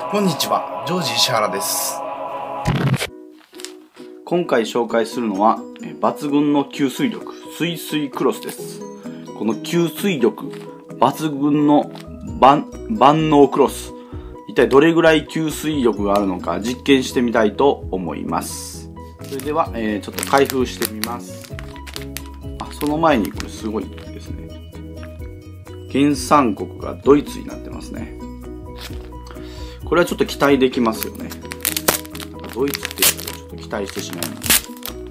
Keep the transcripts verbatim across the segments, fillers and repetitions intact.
こんにちは、ジョージ石原です。 今回紹介するのは抜群の吸水力スイスイクロスです。この吸水力抜群の万万能クロス、一体どれぐらい吸水力があるのか実験してみたいと思います。それでは、えー、ちょっと開封してみます。あ、その前にこれすごいですね。原産国がドイツになってますね。これはちょっと期待できますよね。なんかドイツっていうとちょっと期待してしまいます。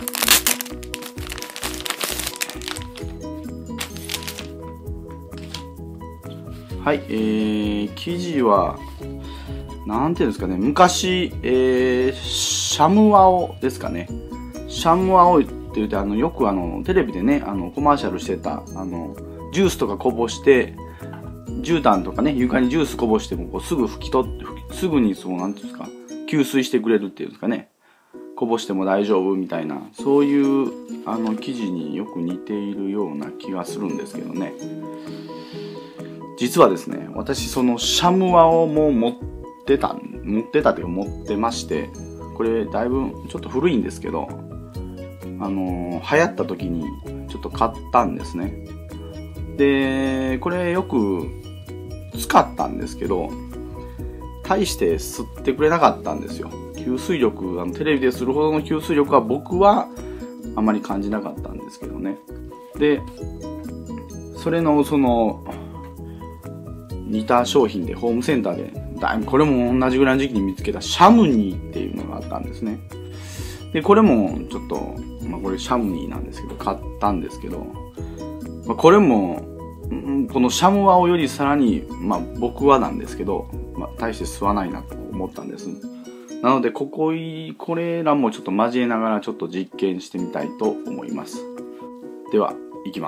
はい、えー、生地はなんていうんですかね、昔、えー、シャムワオですかね。シャムワオって言って、あのよくあのテレビでね、あのコマーシャルしてたあのジュースとかこぼして、絨毯とかね、床にジュースこぼしてもこうすぐ拭き取って、すぐにそう、なんていうんですか、吸水してくれるっていうんですかね。こぼしても大丈夫みたいな、そういうあの生地によく似ているような気がするんですけどね。実はですね、私そのシャムワオも持ってた、持ってたというか持ってまして、これだいぶちょっと古いんですけど、あのー、流行った時にちょっと買ったんですね。で、これよく使ったんですけど、大して吸ってくれなかったんですよ。吸水力、あのテレビでするほどの吸水力は僕はあまり感じなかったんですけどね。で、それのその似た商品でホームセンターでだいぶこれも同じぐらいの時期に見つけたシャムニーっていうのがあったんですね。で、これもちょっと、まあこれシャムニーなんですけど買ったんですけど、まあ、これもこのシャムワオよりさらに、まあ僕はなんですけど、まあ大して吸わないなと思ったんです。なのでここい、これらもちょっと交えながらちょっと実験してみたいと思います。では、いきます。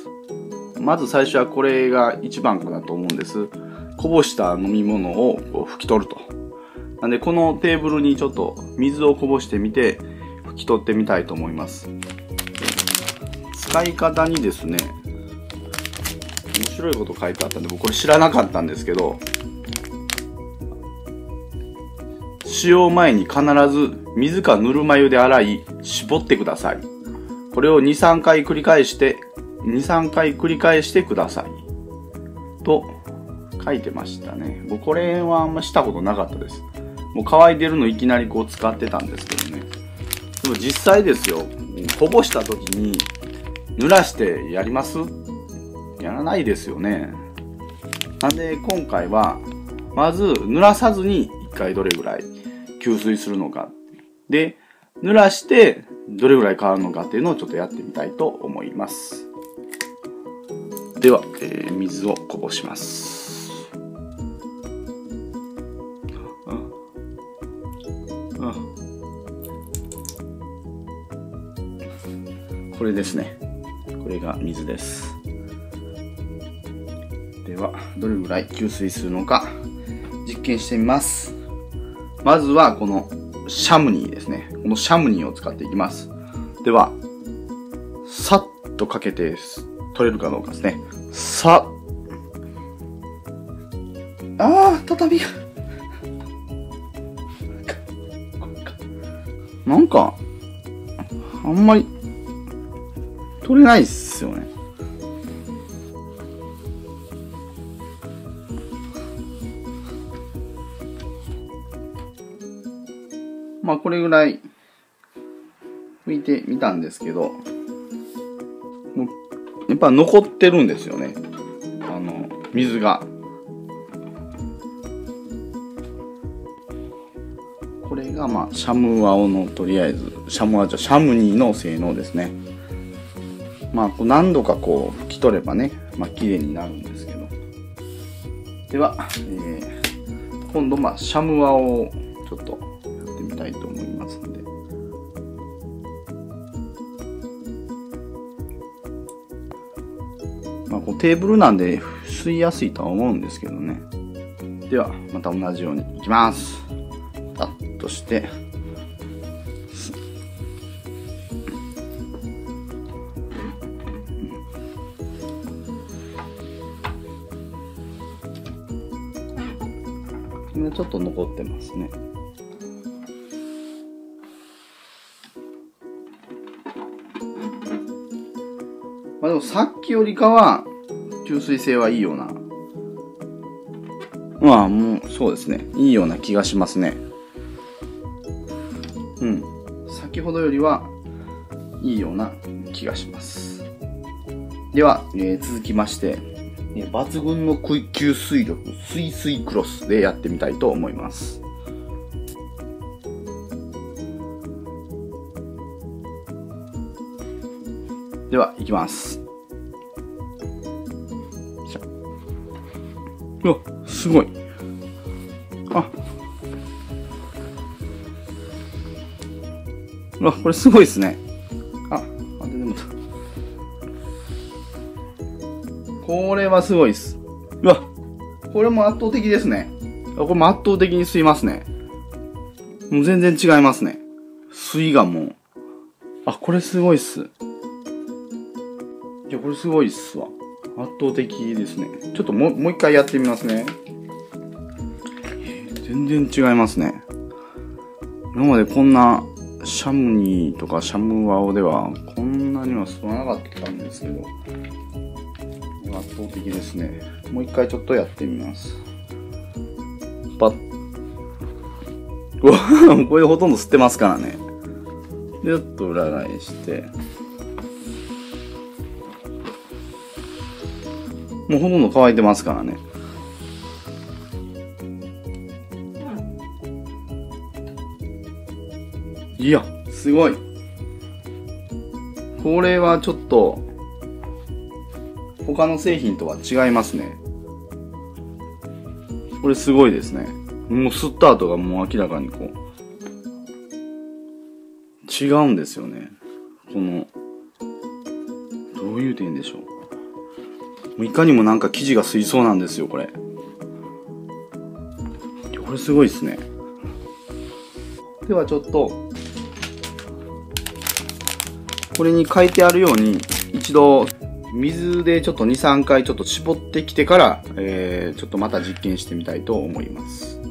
まず最初はこれが一番かなと思うんです。こぼした飲み物をこう拭き取ると。なんでこのテーブルにちょっと水をこぼしてみて拭き取ってみたいと思います。使い方にですね、面白いこと書いてあったんで僕これ知らなかったんですけど、使用前に必ず水かぬるま湯で洗い絞ってください。これをに、さんかい繰り返してに、さんかい繰り返してくださいと書いてましたね。僕これはあんましたことなかったです。もう乾いてるのいきなりこう使ってたんですけどね。でも実際ですよ、こぼした時に濡らしてやります？やらないですよね。なんで今回はまず濡らさずにいっかいどれぐらい吸水するのかで、濡らしてどれぐらい変わるのかっていうのをちょっとやってみたいと思います。では、えー、水をこぼします。ああ、これですね。これが水です。では、どれぐらい吸水するのか実験してみます。まずはこのシャムニーですね。このシャムニーを使っていきます。では、さっとかけて取れるかどうかですね。さああ、畳がなんかあんまり取れないっすよね。まあこれぐらい拭いてみたんですけど、やっぱ残ってるんですよね。あの水が。これがまあシャムワオのとりあえずシャムワオじゃシャムニーの性能ですね。まあ何度かこう拭き取ればね、まあ綺麗になるんですけど。では、えー、今度まあシャムワオをちょっとやってみたいと思いますので。まあ、こうテーブルなんで吸いやすいとは思うんですけどね。ではまた同じようにいきます。パッとして今ちょっと残ってますね。まあでもさっきよりかは吸水性はいいような、まあもうそうですね、いいような気がしますね。うん、先ほどよりはいいような気がします。では、えー、続きまして、えー、抜群の吸水力スイスイクロスでやってみたいと思います。では、いきます。うわ、すごい。あ。うわ、これすごいですね。あ、あ、でも、これはすごいです。うわ、これも圧倒的ですね。これも圧倒的に吸いますね。もう全然違いますね。吸いがもう。あ、これすごいっす。いや、これすごいっすわ。圧倒的ですね。ちょっともう、もう一回やってみますね。全然違いますね。今までこんな、シャムニーとかシャムワオでは、こんなには吸わなかったんですけど、圧倒的ですね。もう一回ちょっとやってみます。パッ。うわ、これでほとんど吸ってますからね。で、ちょっと裏返して、もうほとんど乾いてますからね。いや、すごい。これはちょっと、他の製品とは違いますね。これすごいですね。もう吸った後がもう明らかにこう、違うんですよね。この、どういう点でしょう。いかにもなんか生地が吸いそうなんですよ、これ。これすごいですね。ではちょっと、これに書いてあるように、一度、水でちょっとに、さんかいちょっと絞ってきてから、えー、ちょっとまた実験してみたいと思います。